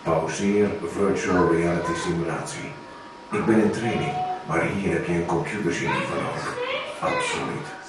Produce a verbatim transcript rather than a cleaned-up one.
Pauzeer virtual reality simulatie. Ik ben in training, maar hier heb je een computergenie voor nodig. Absoluut.